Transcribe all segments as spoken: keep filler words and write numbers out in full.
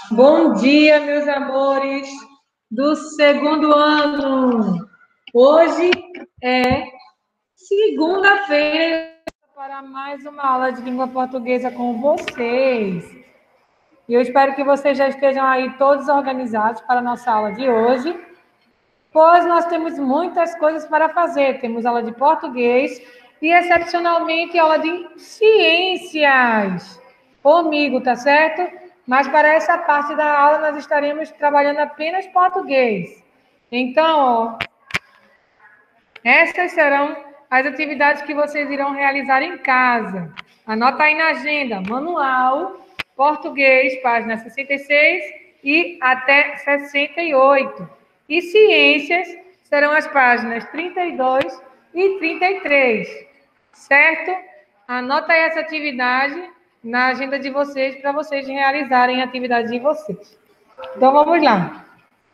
Bom dia, meus amores do segundo ano. Hoje é segunda-feira para mais uma aula de língua portuguesa com vocês. E eu espero que vocês já estejam aí todos organizados para a nossa aula de hoje, pois nós temos muitas coisas para fazer. Temos aula de português e, excepcionalmente, aula de ciências comigo, tá certo? Mas para essa parte da aula nós estaremos trabalhando apenas português. Então, ó, essas serão as atividades que vocês irão realizar em casa. Anota aí na agenda, manual, português, página sessenta e seis e até sessenta e oito. E ciências serão as páginas trinta e dois e trinta e três, certo? Anota aí essa atividade na agenda de vocês para vocês realizarem a atividade de vocês. Então, vamos lá.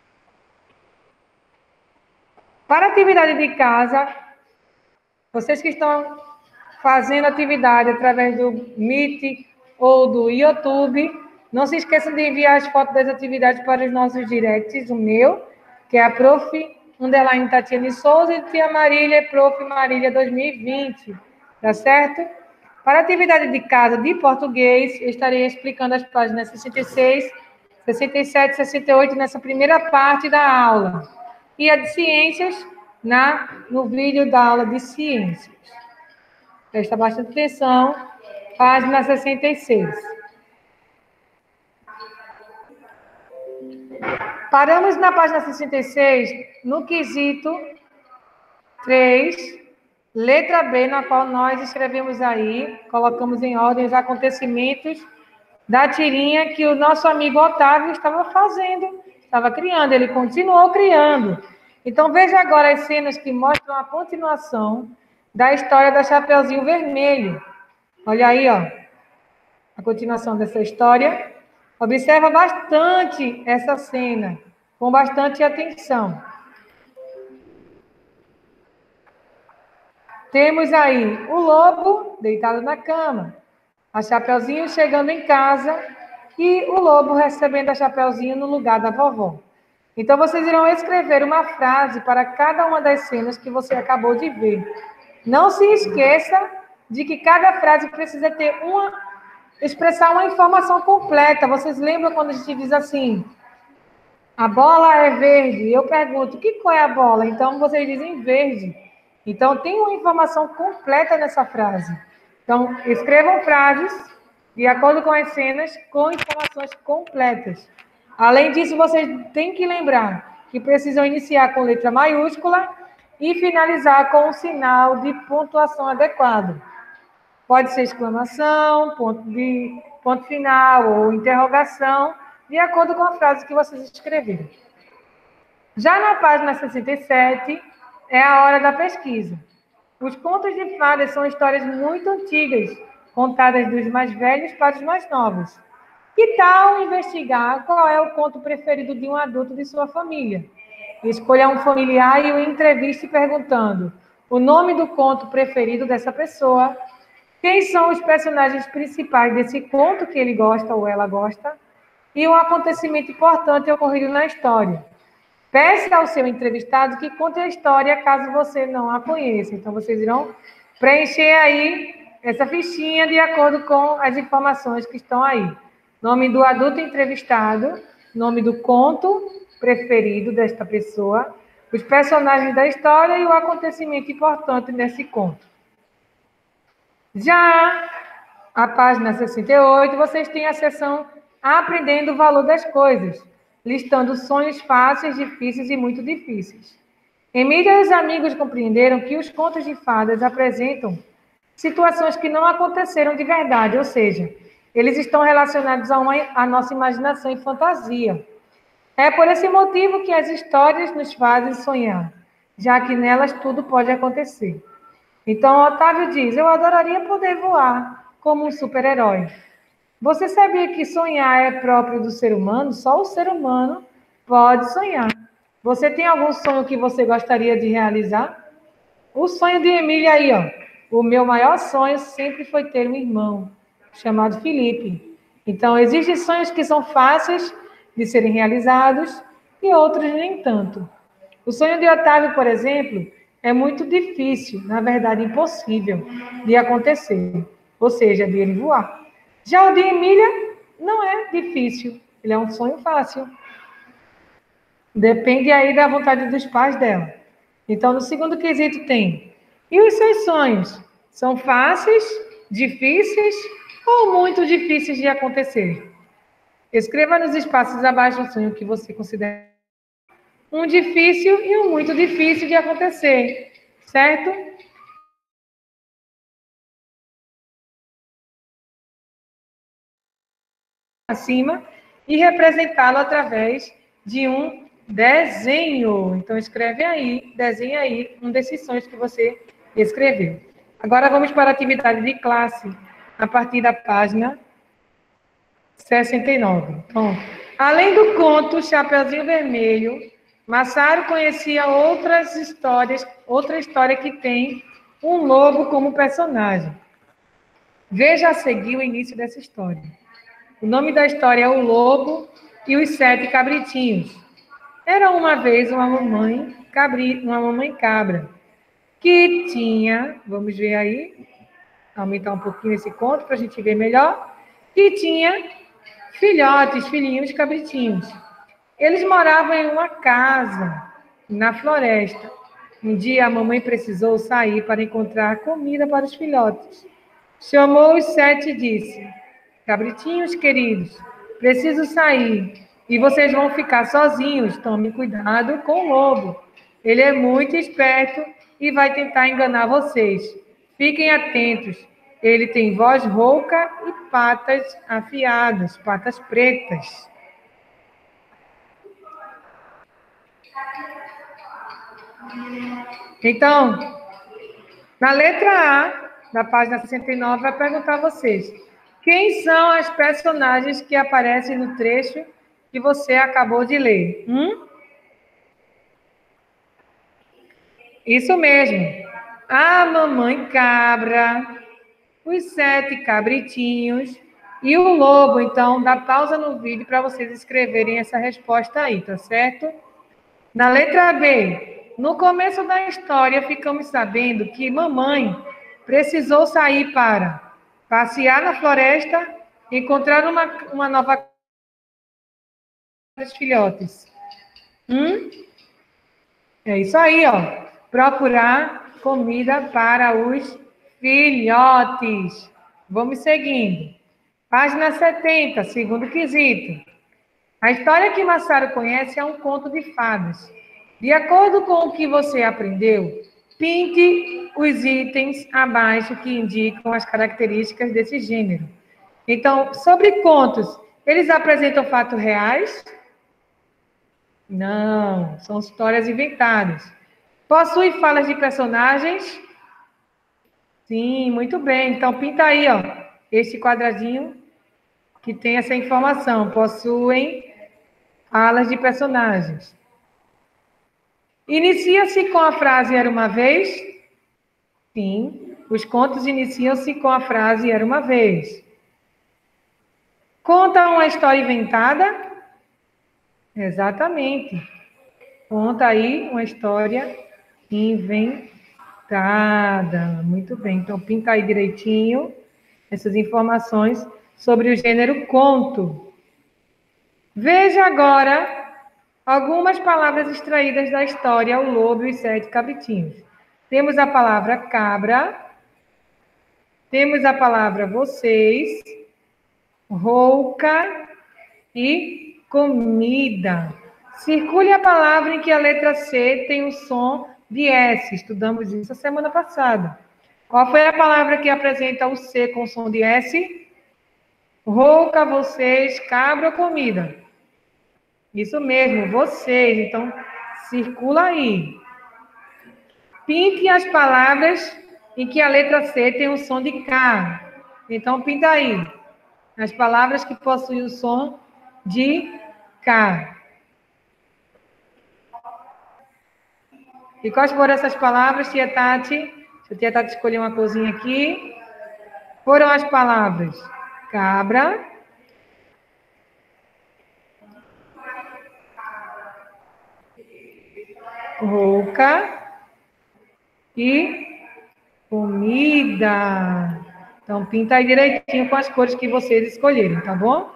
Para a atividade de casa, vocês que estão fazendo atividade através do Meet ou do YouTube, não se esqueçam de enviar as fotos das atividades para os nossos directs, o meu, que é a prof. Underline Tatiane Souza, e tia Marília, prof. Marília dois mil e vinte, tá certo? Para a atividade de casa de português, eu estarei explicando as páginas sessenta e seis, sessenta e sete, sessenta e oito nessa primeira parte da aula. E a de ciências na, no vídeo da aula de ciências. Presta bastante atenção, página sessenta e seis. Paramos na página sessenta e seis, no quesito três, letra B, na qual nós escrevemos aí, colocamos em ordem os acontecimentos da tirinha que o nosso amigo Otávio estava fazendo, estava criando, ele continuou criando. Então, veja agora as cenas que mostram a continuação da história da Chapeuzinho Vermelho. Olha aí, ó, a continuação dessa história. Observa bastante essa cena, com bastante atenção. Temos aí o lobo deitado na cama, a Chapeuzinho chegando em casa e o lobo recebendo a Chapeuzinho no lugar da vovó. Então, vocês irão escrever uma frase para cada uma das cenas que você acabou de ver. Não se esqueça de que cada frase precisa ter uma, expressar uma informação completa. Vocês lembram quando a gente diz assim, a bola é verde? Eu pergunto, que cor é a bola? Então, vocês dizem verde. Então, tem uma informação completa nessa frase. Então, escrevam frases de acordo com as cenas, com informações completas. Além disso, vocês têm que lembrar que precisam iniciar com letra maiúscula e finalizar com um sinal de pontuação adequado. Pode ser exclamação, ponto, de, ponto final ou interrogação, de acordo com a frase que vocês escreveram. Já na página sessenta e sete, é a hora da pesquisa. Os contos de fadas são histórias muito antigas, contadas dos mais velhos para os mais novos. Que tal investigar qual é o conto preferido de um adulto de sua família? Escolha um familiar e o entreviste perguntando o nome do conto preferido dessa pessoa, quem são os personagens principais desse conto que ele gosta ou ela gosta, e um acontecimento importante ocorrido na história. Peça ao seu entrevistado que conte a história caso você não a conheça. Então, vocês irão preencher aí essa fichinha de acordo com as informações que estão aí. Nome do adulto entrevistado, nome do conto preferido desta pessoa, os personagens da história e o acontecimento importante nesse conto. Já a página sessenta e oito, vocês têm a seção Aprendendo o Valor das Coisas, listando sonhos fáceis, difíceis e muito difíceis. Emília e os amigos compreenderam que os contos de fadas apresentam situações que não aconteceram de verdade, ou seja, eles estão relacionados a, uma, a nossa imaginação e fantasia. É por esse motivo que as histórias nos fazem sonhar, já que nelas tudo pode acontecer. Então, Otávio diz, eu adoraria poder voar como um super-herói. Você sabia que sonhar é próprio do ser humano? Só o ser humano pode sonhar. Você tem algum sonho que você gostaria de realizar? O sonho de Emília aí, ó. O meu maior sonho sempre foi ter um irmão chamado Felipe. Então, existem sonhos que são fáceis de serem realizados e outros nem tanto. O sonho de Otávio, por exemplo, é muito difícil, na verdade impossível, de acontecer, ou seja, de ele voar. Já o de Emília não é difícil, ele é um sonho fácil. Depende aí da vontade dos pais dela. Então, no segundo quesito tem: e os seus sonhos? São fáceis, difíceis ou muito difíceis de acontecer? Escreva nos espaços abaixo o sonho que você considera um difícil e um muito difícil de acontecer, certo? Acima e representá-lo através de um desenho. Então, escreve aí, desenha aí um desses sonhos que você escreveu. Agora, vamos para a atividade de classe, a partir da página sessenta e nove. Então, além do conto Chapeuzinho Vermelho, Massaro conhecia outras histórias, outra história que tem um lobo como personagem. Veja a seguir o início dessa história. O nome da história é O Lobo e os Sete Cabritinhos. Era uma vez uma mamãe, cabri, uma mamãe cabra, que tinha, vamos ver aí, aumentar um pouquinho esse conto para a gente ver melhor, que tinha filhotes, filhinhos cabritinhos. Eles moravam em uma casa na floresta. Um dia a mamãe precisou sair para encontrar comida para os filhotes. Chamou os sete e disse: cabritinhos queridos, preciso sair e vocês vão ficar sozinhos. Tomem cuidado com o lobo. Ele é muito esperto e vai tentar enganar vocês. Fiquem atentos. Ele tem voz rouca e patas afiadas, patas pretas. Então, na letra A, da página sessenta e nove, vai perguntar a vocês: quem são as personagens que aparecem no trecho que você acabou de ler? Hum? Isso mesmo. A mamãe cabra, os sete cabritinhos e o lobo. Então, dá pausa no vídeo para vocês escreverem essa resposta aí, tá certo? Na letra B, no começo da história, ficamos sabendo que mamãe precisou sair para passear na floresta, encontrar uma, uma nova dos filhotes. Hum? É isso aí, ó. Procurar comida para os filhotes. Vamos seguindo. Página setenta, segundo quesito. A história que Massaro conhece é um conto de fadas. De acordo com o que você aprendeu, pinte os itens abaixo que indicam as características desse gênero. Então, sobre contos, eles apresentam fatos reais? Não, são histórias inventadas. Possui falas de personagens? Sim, muito bem. Então, pinta aí, ó, este quadradinho que tem essa informação. Possuem falas de personagens. Inicia-se com a frase Era uma vez? Sim, os contos iniciam-se com a frase Era uma vez. Conta uma história inventada? Exatamente. Conta aí uma história inventada. Muito bem. Então, pinta aí direitinho essas informações sobre o gênero conto. Veja agora algumas palavras extraídas da história O Lobo e os Sete Cabritinhos. Temos a palavra cabra, temos a palavra vocês, rouca e comida. Circule a palavra em que a letra C tem o som de S. Estudamos isso a semana passada. Qual foi a palavra que apresenta o C com som de S? Rouca, vocês, cabra ou comida? Isso mesmo, vocês. Então, circula aí. Pinte as palavras em que a letra C tem o som de K. Então, pinta aí as palavras que possuem o som de K. E quais foram essas palavras, tia Tati? Deixa a tia Tati escolher uma coisinha aqui. Foram as palavras cabra, rouca e comida. Então, pinta aí direitinho com as cores que vocês escolherem, tá bom?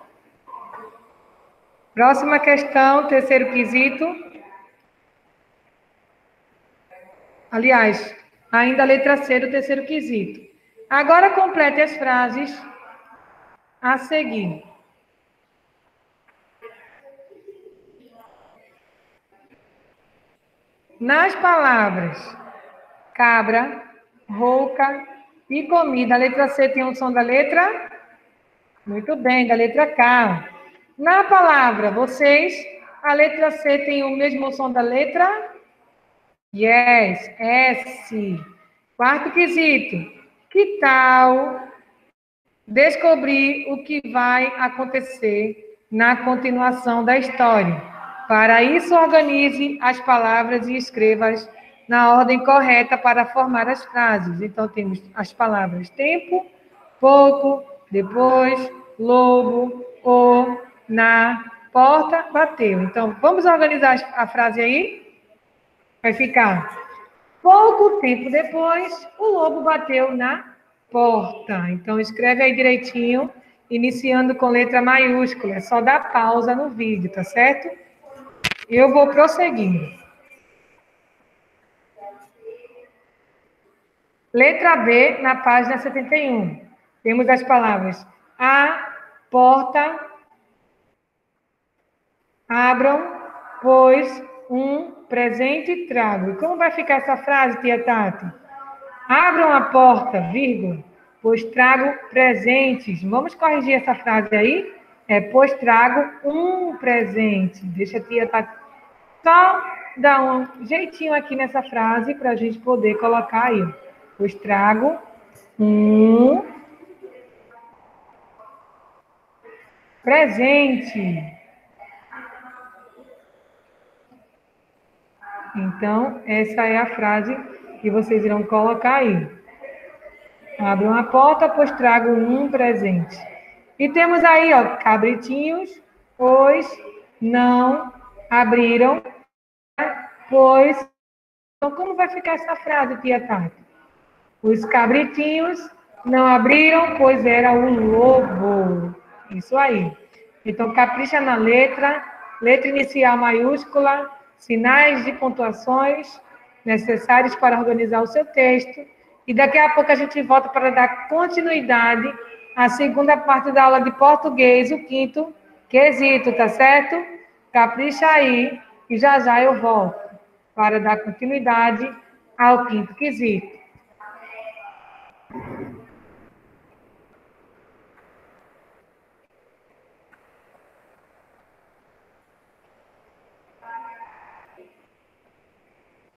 Próxima questão, terceiro quesito. Aliás, ainda a letra C do terceiro quesito. Agora complete as frases a seguir. Nas palavras cabra, rouca e comida, a letra C tem um som da letra? Muito bem, da letra K. Na palavra vocês, a letra C tem o mesmo som da letra? Yes, S. Quarto quesito. Que tal descobrir o que vai acontecer na continuação da história? Para isso, organize as palavras e escreva-as na ordem correta para formar as frases. Então, temos as palavras tempo, pouco, depois, lobo, o, na, porta, bateu. Então, vamos organizar a frase aí? Vai ficar: pouco tempo depois, o lobo bateu na porta. Então, escreve aí direitinho, iniciando com letra maiúscula. É só dar pausa no vídeo, tá certo? Eu vou prosseguindo. Letra B, na página setenta e um. Temos as palavras a, porta, abram, pois, um, presente, trago. E como vai ficar essa frase, tia Tati? Abram a porta, vírgula, pois trago presentes. Vamos corrigir essa frase aí? É, pois trago um presente. Deixa a tia Tati só dar um jeitinho aqui nessa frase para a gente poder colocar aí. Pois trago um presente. Então, essa é a frase que vocês irão colocar aí. Abram a porta, pois trago um presente. E temos aí, ó, cabritinhos, pois não abriram, pois... Então, como vai ficar essa frase, tia Tati? Os cabritinhos não abriram, pois era um lobo. Isso aí. Então, capricha na letra, letra inicial maiúscula, sinais de pontuações necessários para organizar o seu texto. E daqui a pouco a gente volta para dar continuidade à segunda parte da aula de português, o quinto quesito, tá certo? Capricha aí e já já eu volto para dar continuidade ao quinto quesito.